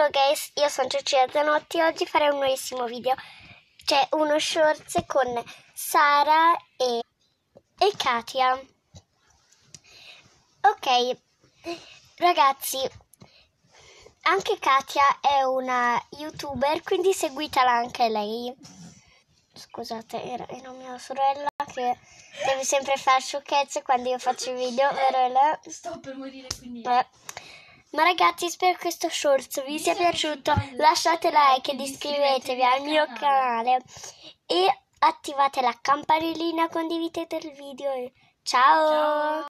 Ciao guys, io sono Cecilia Zanotti e oggi farei un nuovissimo video. C'è uno shorts con Sara e Katia. Ok, ragazzi, anche Katia è una youtuber, quindi seguitela anche lei. Scusate, era mia sorella che deve sempre fare sciocchezze quando io faccio i video, vero? Sto per morire, quindi... Ma ragazzi, spero che questo shorts vi sia piaciuto. Lasciate like ed iscrivetevi al mio canale e attivate la campanellina, condividete il video. Ciao!